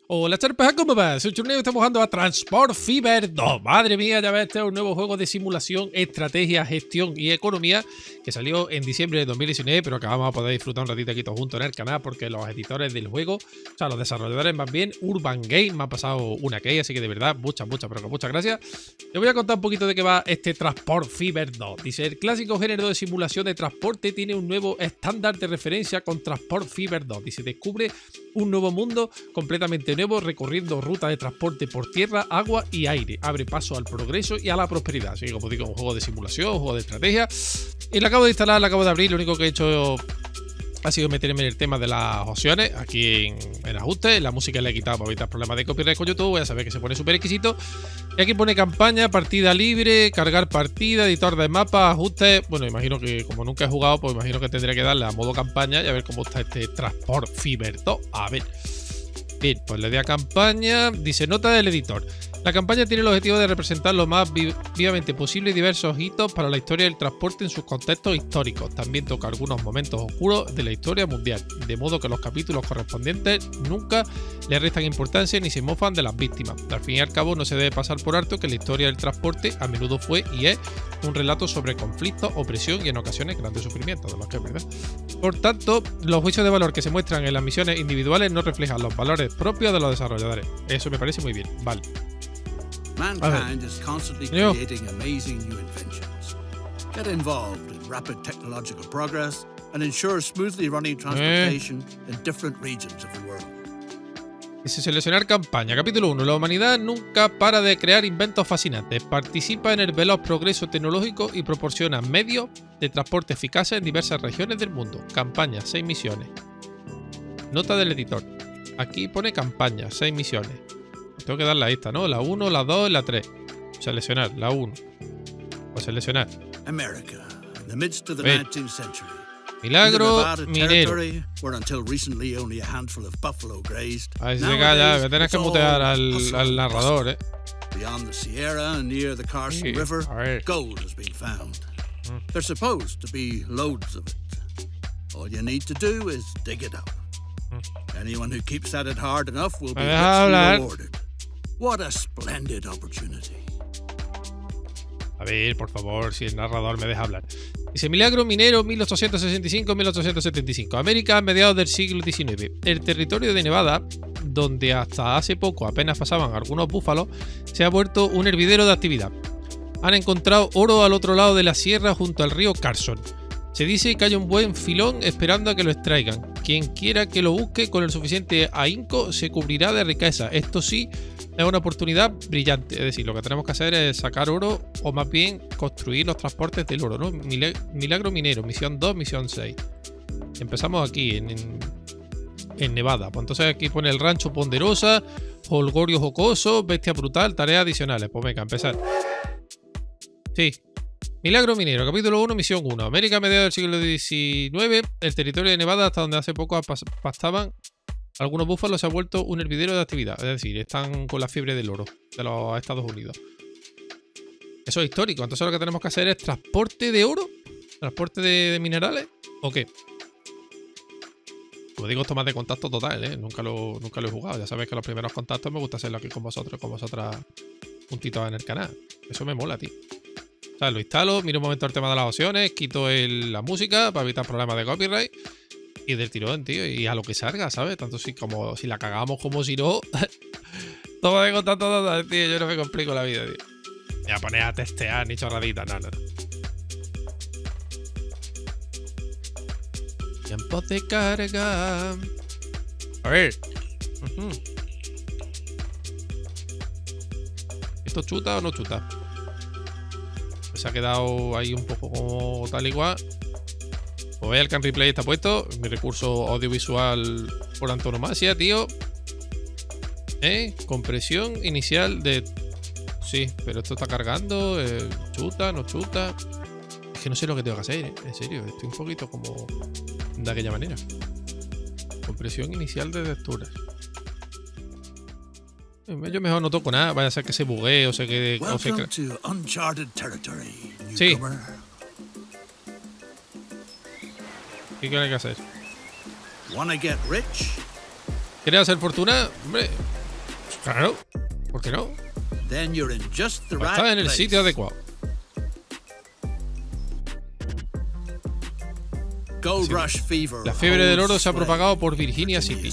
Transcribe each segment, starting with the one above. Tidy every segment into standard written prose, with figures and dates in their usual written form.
Hola charpas, ¿cómo va? Soy Churneo y estamos jugando a Transport Fever 2. Madre mía, ya ves, este es un nuevo juego de simulación, estrategia, gestión y economía que salió en diciembre de 2019, pero que vamos a poder disfrutar un ratito aquí todos juntos en el canal porque los editores del juego, o sea, los desarrolladores más bien, Urban Game, me ha pasado una key, así que de verdad, muchas gracias. Te voy a contar un poquito de qué va este Transport Fever 2. Dice, el clásico género de simulación de transporte tiene un nuevo estándar de referencia con Transport Fever 2. Dice, descubre un nuevo mundo completamente nuevo, recorriendo rutas de transporte por tierra, agua y aire. Abre paso al progreso y a la prosperidad. Así que, como digo, un juego de simulación, un juego de estrategia. Y lo acabo de instalar, lo acabo de abrir. Lo único que he hecho ha sido meterme en el tema de las opciones aquí en ajustes. La música la he quitado para evitar problemas de copyright con YouTube. Voy a saber que se pone súper exquisito. Y aquí pone campaña, partida libre, cargar partida, editor de mapas, ajustes. Bueno, imagino que como nunca he jugado, pues imagino que tendré que darle a modo campaña y a ver cómo está este Transport Fever 2. A ver. Bien, pues le doy a campaña. Dice, nota del editor. La campaña tiene el objetivo de representar lo más vivamente posible diversos hitos para la historia del transporte en sus contextos históricos. También toca algunos momentos oscuros de la historia mundial, de modo que los capítulos correspondientes nunca le restan importancia ni se mofan de las víctimas. Al fin y al cabo, no se debe pasar por alto que la historia del transporte a menudo fue y es un relato sobre conflictos, opresión y en ocasiones grandes sufrimientos, de los que es verdad. Por tanto, los juicios de valor que se muestran en las misiones individuales no reflejan los valores propios de los desarrolladores. Eso me parece muy bien. Vale. Mankind is constantly creating amazing new inventions. Get involved in rapid technological progress and ensure smoothly running transportation in different regions of the world. Dice, seleccionar campaña. Capítulo 1. La humanidad nunca para de crear inventos fascinantes. Participa en el veloz progreso tecnológico y proporciona medios de transporte eficaces en diversas regiones del mundo. Campaña, 6 misiones. Nota del editor. Aquí pone campaña, 6 misiones. Tengo que darle a esta, ¿no? La 1, la 2 y la 3. Seleccionar, la 1. Pues seleccionar. America, in the midst of the 19th century. Milagro minero. A ver si se calla, me tienes que mutear al narrador, ¿eh? Beyond the Sierra and near the Carson River, gold has been found. There's supposed to be loads of it. All you need to do is dig it up. Anyone who keeps at it hard enough will be richly rewarded. What a splendid opportunity. A ver, por favor, si el narrador me deja hablar. Dice, Milagro minero 1865-1875. América a mediados del siglo XIX. El territorio de Nevada, donde hasta hace poco apenas pasaban algunos búfalos, se ha vuelto un hervidero de actividad. Han encontrado oro al otro lado de la sierra junto al río Carson. Se dice que hay un buen filón esperando a que lo extraigan. Quien quiera que lo busque con el suficiente ahínco se cubrirá de riqueza. Esto sí es una oportunidad brillante. Es decir, lo que tenemos que hacer es sacar oro o más bien construir los transportes del oro, ¿no? Milagro minero, misión 2, misión 6. Empezamos aquí en Nevada. Pues entonces aquí pone el rancho ponderosa, holgorio jocoso, bestia brutal, tareas adicionales. Pues venga, empezar. Sí. Milagro minero, capítulo 1, misión 1. América a mediados del siglo XIX, el territorio de Nevada, hasta donde hace poco pastaban algunos búfalos, se ha vuelto un hervidero de actividad. Es decir, están con la fiebre del oro de los Estados Unidos. Eso es histórico. Entonces lo que tenemos que hacer es transporte de oro, transporte de minerales, ¿o qué? Como digo, esto más de contacto total, ¿eh? Nunca lo he jugado. Ya sabéis que los primeros contactos me gusta hacerlo aquí con vosotros, juntitos en el canal. Eso me mola, tío. O sea, lo instalo, miro un momento el tema de las opciones, quito la música para evitar problemas de copyright y del tirón, tío, y a lo que salga, ¿sabes? Tanto como si la cagamos como si no. Todo de contacto total, tío, yo no me complico la vida, tío. Me voy a poner a testear ni chorraditas, no. Tiempo de carga. A ver. ¿Esto chuta o no chuta? Se ha quedado ahí un poco como tal igual. Pues veis, el Can Replay está puesto. Mi recurso audiovisual por antonomasia, tío. Compresión inicial de... Sí, pero esto está cargando. Chuta, no chuta. Es que no sé lo que tengo que hacer, en serio. Estoy un poquito como de aquella manera. Compresión inicial de texturas. Yo mejor no toco nada, vaya a ser que se buguee o se quede... Sí. ¿Qué hay que hacer? Wanna get rich? ¿Quieres hacer fortuna? Hombre, claro. ¿Por qué no? Está en el sitio adecuado. Sí. La fiebre del oro se ha propagado por Virginia City.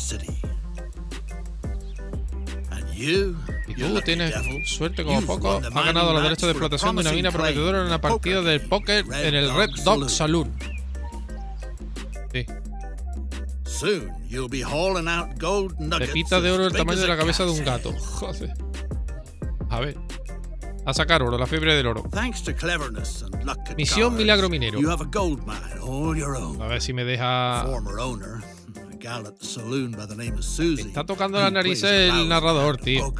Y tú tienes suerte como poco. Has ganado los derechos de explotación de una mina prometedora en una partida del póker en el Red Dog Saloon. Sí. Pepita de oro del tamaño de la cabeza de un gato. Joder. A ver. A sacar oro, la fiebre del oro. Misión Milagro Minero. A ver si me deja... Me está tocando las narices el narrador, tío.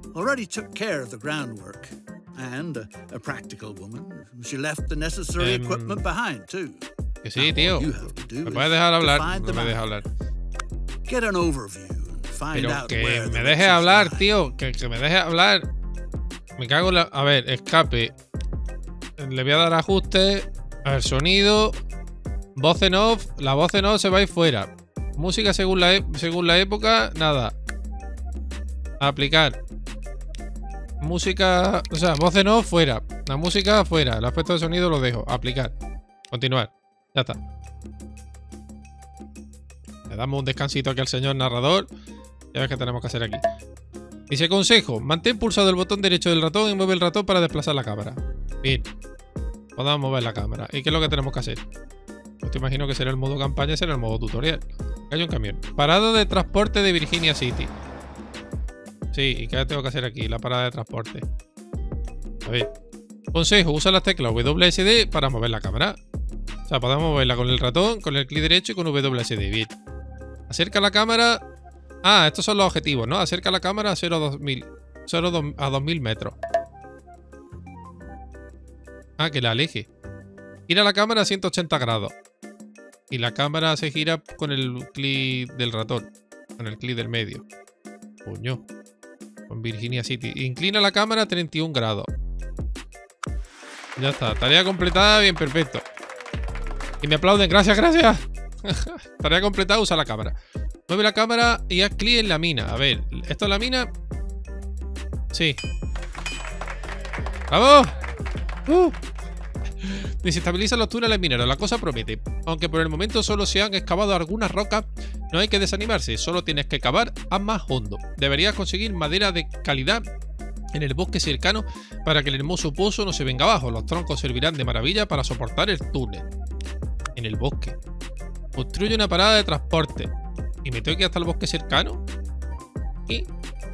Que sí, tío. ¿Me puedes dejar hablar? No me deja hablar. Pero que me deje hablar, tío. Que me deje hablar. Me cago en la... A ver, escape. Le voy a dar ajuste. A ver, sonido. Voz en off. La voz en off se va a ir fuera. Música según la época. Nada. Aplicar. Música... O sea, voz en off fuera. La música fuera. El aspecto de sonido lo dejo. Aplicar. Continuar. Ya está. Le damos un descansito aquí al señor narrador. Ya ves qué tenemos que hacer aquí. Dice consejo, mantén pulsado el botón derecho del ratón y mueve el ratón para desplazar la cámara. Bien. Podemos mover la cámara. ¿Y qué es lo que tenemos que hacer? Pues te imagino que será el modo campaña, será el modo tutorial. Hay un camión. Parada de transporte de Virginia City. Sí, ¿y qué tengo que hacer aquí? La parada de transporte. A ver. Consejo, usa las teclas WSD para mover la cámara. O sea, podemos moverla con el ratón, con el clic derecho y con WSD. Bien. Acerca la cámara... Ah, estos son los objetivos, ¿no? Acerca la cámara a 0 a 2000 metros. Ah, que la aleje. Gira la cámara a 180 grados. Y la cámara se gira con el clic del ratón. Con el clic del medio. Coño. Con Virginia City. Inclina la cámara a 31 grados. Ya está. Tarea completada. Bien, perfecto. Y me aplauden. Gracias, gracias. Tarea completada. Usa la cámara. Mueve la cámara y haz clic en la mina. A ver, ¿esto es la mina? Sí. ¡Vamos! Desestabiliza los túneles mineros. La cosa promete. Aunque por el momento solo se han excavado algunas rocas, no hay que desanimarse. Solo tienes que cavar a más hondo. Deberías conseguir madera de calidad en el bosque cercano para que el hermoso pozo no se venga abajo. Los troncos servirán de maravilla para soportar el túnel. En el bosque. Construye una parada de transporte. ¿Y me tengo que ir hasta el bosque cercano? Y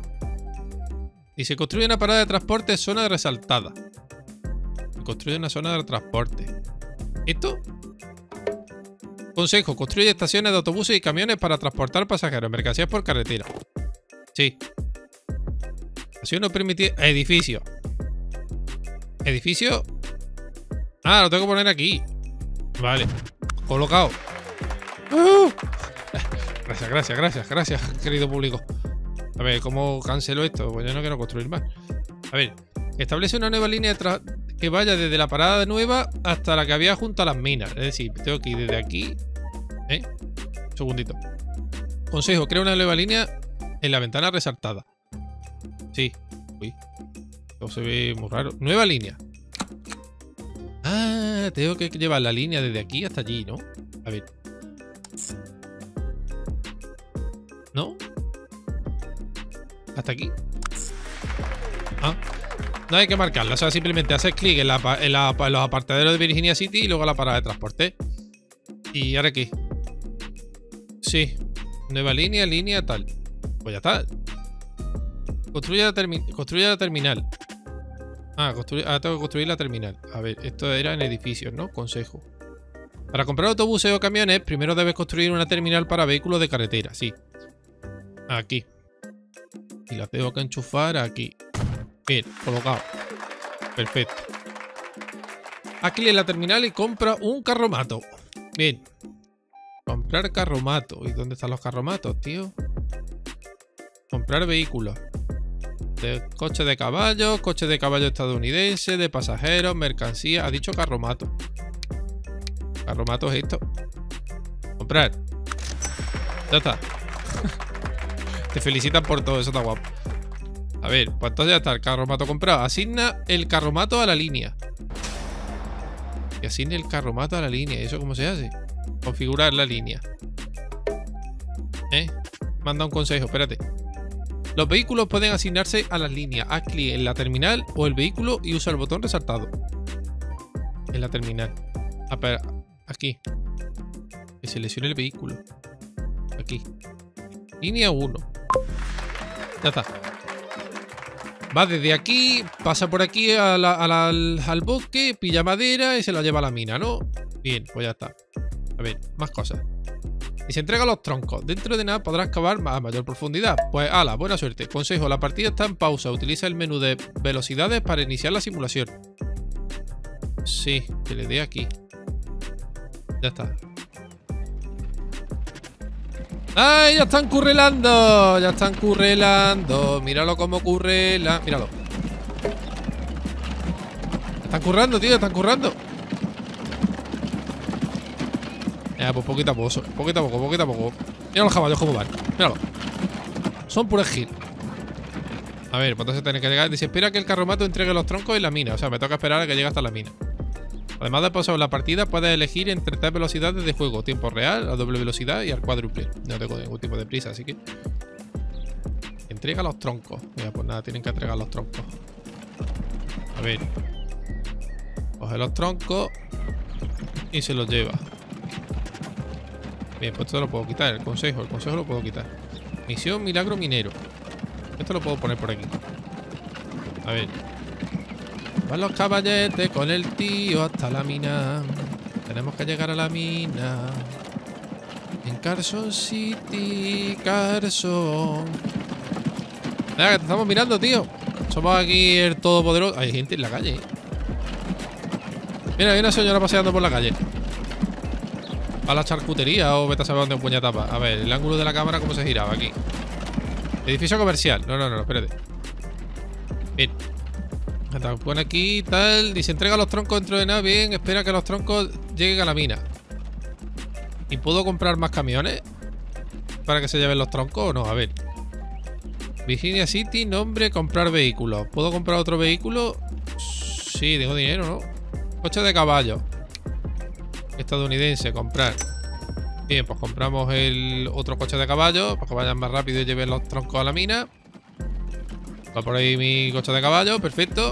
se construye una parada de transporte zona resaltada. Construye una zona de transporte. ¿Esto? Consejo, construye estaciones de autobuses y camiones para transportar pasajeros, mercancías por carretera. Sí. Así no permite... Edificio. Edificio. Ah, lo tengo que poner aquí. Vale. Colocado. Gracias, querido público. A ver, ¿cómo cancelo esto? Pues yo no quiero construir más. A ver, establece una nueva línea que vaya desde la parada nueva hasta la que había junto a las minas. Es decir, tengo que ir desde aquí. Un segundito. Consejo, crea una nueva línea en la ventana resaltada. Sí. Uy. Esto se ve muy raro. Nueva línea. Ah, tengo que llevar la línea desde aquí hasta allí, ¿no? A ver. ¿No? ¿Hasta aquí? Ah. No hay que marcarla. O sea, simplemente haces clic en los apartaderos de Virginia City y luego la parada de transporte. ¿Y ahora qué? Sí. Nueva línea, tal. Pues ya está. Construye la terminal. Ah, ahora tengo que construir la terminal. A ver, esto era en edificios, ¿no? Consejo. Para comprar autobuses o camiones, primero debes construir una terminal para vehículos de carretera. Sí. Aquí. Y la tengo que enchufar aquí. Bien, colocado. Perfecto. Aquí en la terminal y compra un carromato. Bien. Comprar carromato. ¿Y dónde están los carromatos, tío? Comprar vehículos. Coche de caballo estadounidense, de pasajeros, mercancía. Ha dicho carromato. Carromato es esto. Comprar. Ya está. Te felicitan por todo, eso está guapo. A ver, pues entonces ya está el carromato comprado. Asigna el carromato a la línea. Que asigne el carromato a la línea. ¿Y eso cómo se hace? Configurar la línea. Manda un consejo, espérate. Los vehículos pueden asignarse a las líneas. Haz clic en la terminal o el vehículo y usa el botón resaltado. En la terminal. Espera, aquí. Que seleccione el vehículo. Aquí. Línea 1. Ya está. Va desde aquí, pasa por aquí al bosque, pilla madera y se la lleva a la mina, ¿no? Bien, pues ya está. A ver, más cosas. Y se entrega los troncos. Dentro de nada podrás cavar a mayor profundidad. Pues ala, buena suerte. Consejo, la partida está en pausa. Utiliza el menú de velocidades para iniciar la simulación. Sí, que le dé aquí. Ya está. ¡Ay! ¡Ya están currelando! ¡Ya están currelando! Míralo cómo currela. Míralo. Están currando, tío. Están currando. Pues poquito a poco. Poquito a poco, poquito a poco. Mira los caballos cómo van. Míralo. Son puros gil. A ver, pues entonces tiene que llegar. Dice, espera que el carromato entregue los troncos en la mina. O sea, me toca esperar a que llegue hasta la mina. Además de pausar la partida, puedes elegir entre 3 velocidades de juego: tiempo real, a doble velocidad y al cuádruple. No tengo ningún tipo de prisa, así que. Entrega los troncos. Mira, pues nada, tienen que entregar los troncos. A ver. Coge los troncos y se los lleva. Bien, pues esto lo puedo quitar. El consejo lo puedo quitar. Misión milagro minero. Esto lo puedo poner por aquí. A ver. Van los caballetes con el tío hasta la mina. Tenemos que llegar a la mina. En Carson City, Carson. Mira, que te estamos mirando, tío. Somos aquí el todopoderoso. Hay gente en la calle. Mira, hay una señora paseando por la calle. A la charcutería o vete a saber dónde un puña tapa. A ver, el ángulo de la cámara, ¿cómo se giraba aquí? Edificio comercial. No, espérate. Bien. Pone aquí tal. Dice, entrega los troncos dentro de nada. Bien, espera que los troncos lleguen a la mina. ¿Y puedo comprar más camiones? ¿Para que se lleven los troncos o no? A ver. Virginia City, nombre, comprar vehículos. ¿Puedo comprar otro vehículo? Sí, tengo dinero, ¿no? Coche de caballo. Estadounidense, comprar. Bien, pues compramos el otro coche de caballo para que vayan más rápido y lleven los troncos a la mina. Va por ahí mi coche de caballo, perfecto.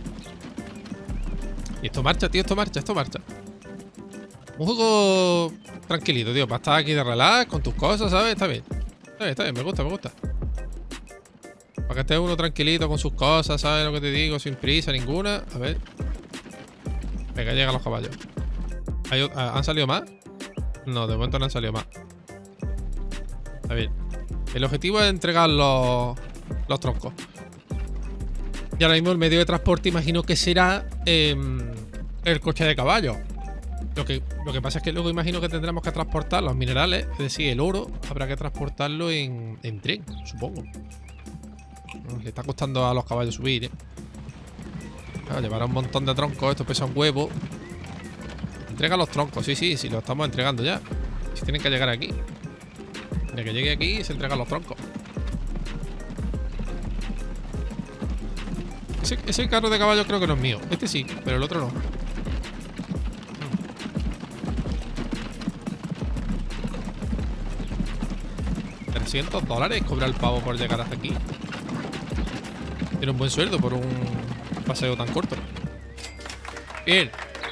Y esto marcha, tío, esto marcha. Un juego tranquilito, tío, para estar aquí de relax con tus cosas, ¿sabes? Está bien, me gusta. Para que esté uno tranquilito con sus cosas, ¿sabes lo que te digo? Sin prisa ninguna. A ver. Venga, llegan los caballos. ¿Han salido más? No, de momento no han salido más. A ver. El objetivo es entregar los troncos. Y ahora mismo el medio de transporte imagino que será el coche de caballo. Lo que pasa es que luego imagino que tendremos que transportar los minerales, es decir, el oro, habrá que transportarlo en tren, supongo. Le está costando a los caballos subir, Claro, llevará un montón de troncos, esto pesa un huevo. Entrega los troncos, sí, lo estamos entregando ya. Si tienen que llegar aquí. De que llegue aquí se entregan los troncos. Ese carro de caballo creo que no es mío. Este sí, pero el otro no. $300 cobra el pavo por llegar hasta aquí. Tiene un buen sueldo por un paseo tan corto. Bien.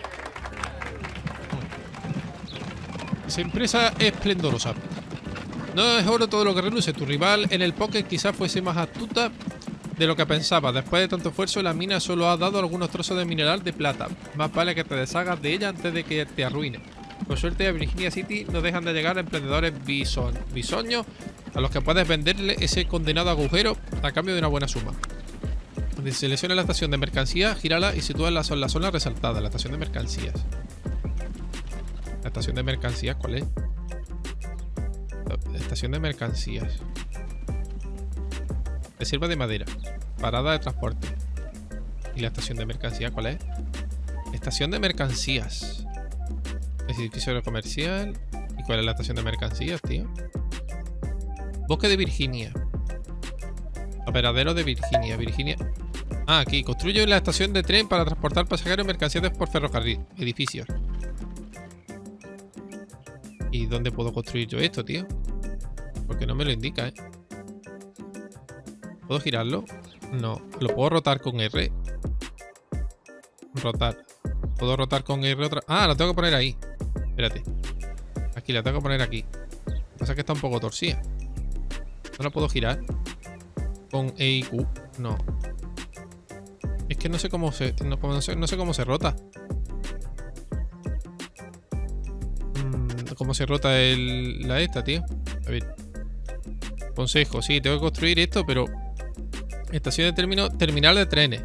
Esa empresa es esplendorosa. No es oro todo lo que reluce. Tu rival en el póker quizás fuese más astuta de lo que pensaba. Después de tanto esfuerzo, la mina solo ha dado algunos trozos de mineral de plata. Más vale que te deshagas de ella antes de que te arruine. Por suerte, a Virginia City no dejan de llegar emprendedores bisoños a los que puedes venderle ese condenado agujero a cambio de una buena suma. Selecciona la estación de mercancías, gírala y sitúa en la zona resaltada. La estación de mercancías. ¿La estación de mercancías cuál es? La estación de mercancías. Reserva de madera. Parada de transporte. ¿Y la estación de mercancías cuál es? Estación de mercancías. Edificio comercial. ¿Y cuál es la estación de mercancías, tío? Bosque de Virginia. Operadero de Virginia. Virginia. Ah, aquí. Construye la estación de tren para transportar pasajeros y mercancías por ferrocarril. Edificios. ¿Y dónde puedo construir yo esto, tío? Porque no me lo indica, ¿eh? ¿Puedo girarlo? No. ¿Lo puedo rotar con R? Rotar. ¿Puedo rotar con R otra? Ah, lo tengo que poner ahí. Espérate. Aquí, la tengo que poner aquí. Lo que pasa es que está un poco torcida. ¿No la puedo girar? Con E y Q. No. Es que no sé cómo se... No sé cómo se rota. ¿Cómo se rota la esta, tío? A ver. Consejo. Sí, tengo que construir esto, pero... Estación de terminal de trenes.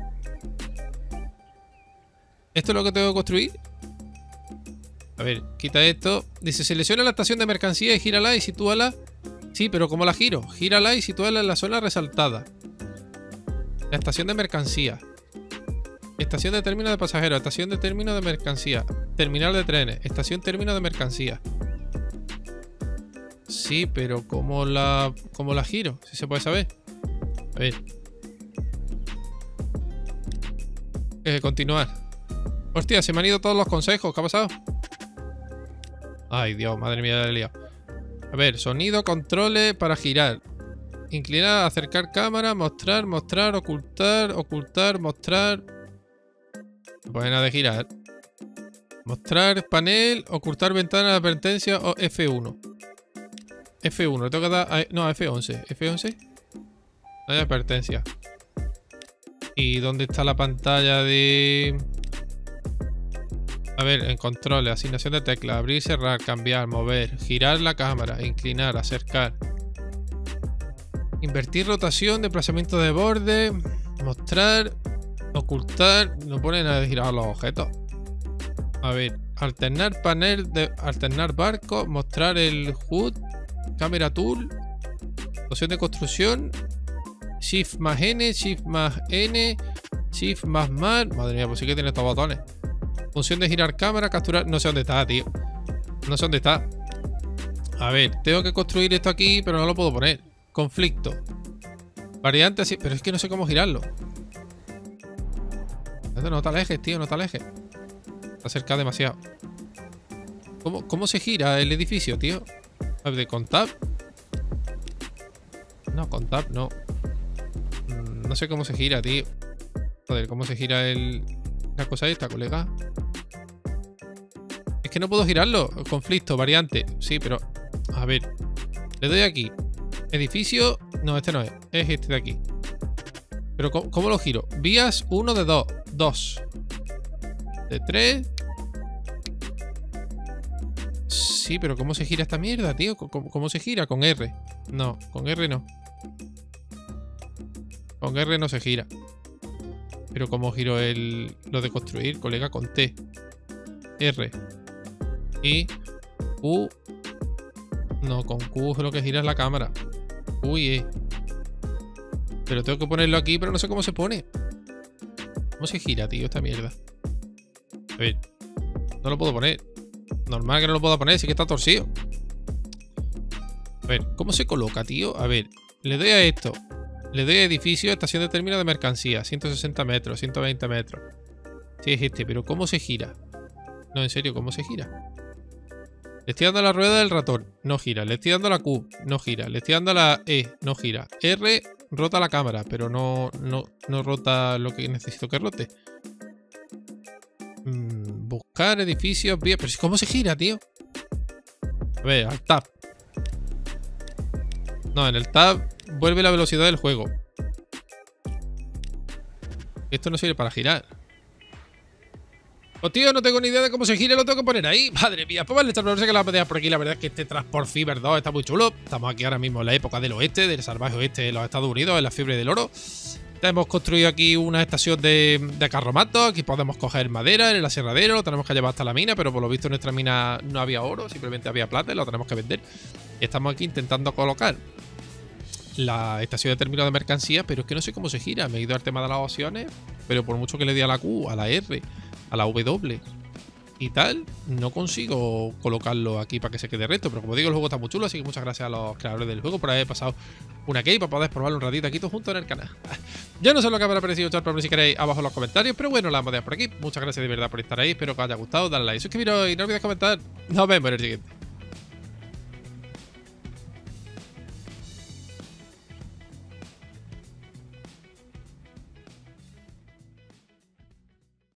¿Esto es lo que tengo que construir? A ver, quita esto. Dice, selecciona la estación de mercancía y gírala y sitúala. Sí, pero ¿cómo la giro? Gírala y sitúala en la zona resaltada. La estación de mercancía. Estación de término de pasajeros. Estación de término de mercancía. Terminal de trenes. Estación término de mercancía. Sí, pero ¿cómo la giro? Si se puede saber. A ver. Continuar. Hostia, se me han ido todos los consejos. ¿Qué ha pasado? Ay, Dios, madre mía, la he liado. A ver, sonido, controles para girar. Inclinar, acercar cámara, mostrar, mostrar, ocultar, ocultar, mostrar. No pone nada de girar. Mostrar panel, ocultar ventana de advertencia o F1. F1, le tengo que dar... No, F11. ¿F11? No hay advertencia. ¿Y dónde está la pantalla de...? A ver, en controles, asignación de teclas, abrir, cerrar, cambiar, mover, girar la cámara, inclinar, acercar. Invertir rotación, desplazamiento de borde, mostrar, ocultar. No pone nada de girar los objetos. A ver, alternar panel, alternar barco, mostrar el HUD, cámara tool, opción de construcción, shift más N, shift más N, shift más más. Madre mía, pues sí que tiene estos botones. Función de girar cámara, capturar. No sé dónde está, tío. No sé dónde está. A ver, tengo que construir esto aquí, pero no lo puedo poner. Conflicto. Variante así. Pero es que no sé cómo girarlo. No te alejes, tío, no te alejes. Te acercas demasiado. ¿Cómo se gira el edificio, tío? A ver, ¿con tab? No, con tab no. No sé cómo se gira, tío. Joder, ¿cómo se gira la cosa esta, colega? Es que no puedo girarlo. Conflicto, variante. Sí, pero... A ver. Le doy aquí. Edificio... No, este no es. Es este de aquí. Pero ¿cómo lo giro? Vías 1 de 2. 2. De 3. Sí, pero ¿cómo se gira esta mierda, tío? ¿Cómo se gira? Con R. No, con R no. Con R no se gira. Pero ¿cómo giro lo de construir, colega? Con T. R. Y Q. No, con Q lo que gira es la cámara. Q y E. Pero tengo que ponerlo aquí, pero no sé cómo se pone. ¿Cómo se gira, tío, esta mierda? A ver. No lo puedo poner. Normal que no lo pueda poner, sí que está torcido. A ver, ¿cómo se coloca, tío? A ver, le doy a esto. Le doy a edificio, estación de término de mercancía. 160 metros, 120 metros. Sí, es este, pero ¿cómo se gira? No, en serio, ¿cómo se gira? Le estoy dando a la rueda del ratón, no gira. Le estoy dando a la Q, no gira. Le estoy dando a la E, no gira. R, rota la cámara, pero no rota lo que necesito que rote. Buscar edificios, bien. Pero ¿cómo se gira, tío? A ver, al tab. No, en el tab vuelve la velocidad del juego. Esto no sirve para girar. Pues tío, no tengo ni idea de cómo se gira, lo tengo que poner ahí. Madre mía, pues vale, no sé que la voy a por aquí. La verdad es que este Transport Fever 2 está muy chulo. Estamos aquí ahora mismo en la época del oeste, del salvaje oeste de los Estados Unidos, en la fiebre del oro. Hemos construido aquí una estación de carromato. Aquí podemos coger madera en el aserradero. Lo tenemos que llevar hasta la mina, pero por lo visto en nuestra mina no había oro, simplemente había plata y lo tenemos que vender. Y estamos aquí intentando colocar la estación de término de mercancía, pero es que no sé cómo se gira. Me he ido al tema de las opciones, pero por mucho que le dé a la Q, a la R, a la W, y tal, no consigo colocarlo aquí para que se quede recto. Pero como digo, el juego está muy chulo, así que muchas gracias a los creadores del juego por haber pasado una key para poder probarlo un ratito aquí todos juntos en el canal. Yo no sé lo que habrá parecido, chat, pero si queréis abajo en los comentarios. Pero bueno, la vamos a dejar por aquí. Muchas gracias de verdad por estar ahí, espero que os haya gustado, dale like, suscribiros y no olvidéis comentar. Nos vemos en el siguiente.